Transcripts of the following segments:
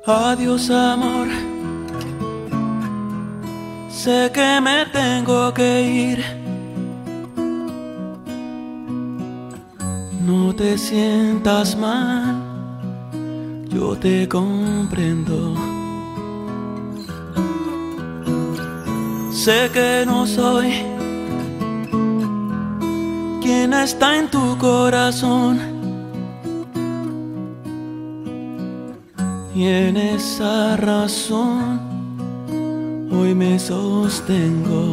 Adiós, amor. Sé que me tengo que ir. No te sientas mal, yo te comprendo. Sé que no soy quien está en tu corazón, y en esa razón hoy me sostengo.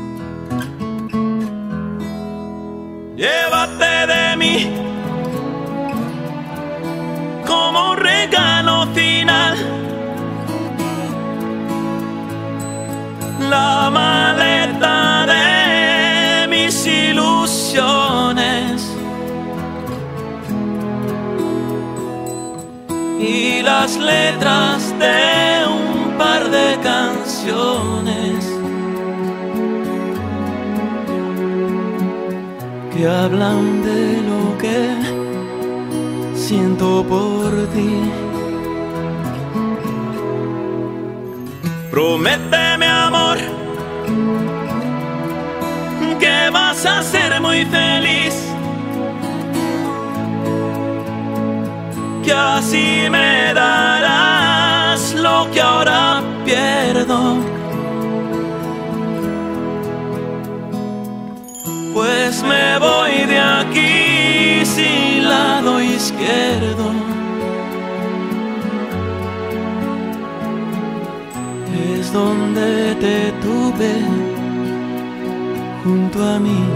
Llévate de mí como un regalo final, la maleta de mis ilusiones y las letras de un par de canciones que hablan de lo que siento por ti. Prométeme, amor, que vas a ser muy feliz, que así me darás lo que ahora pierdo. Pues me voy de aquí sin lado izquierdo. Es donde te tuve junto a mí.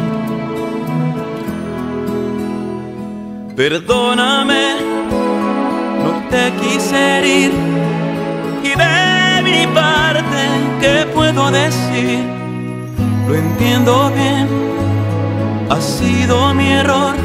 Perdóname, no te quise herir, y de mi parte, ¿qué puedo decir? Lo entiendo bien, ha sido mi error,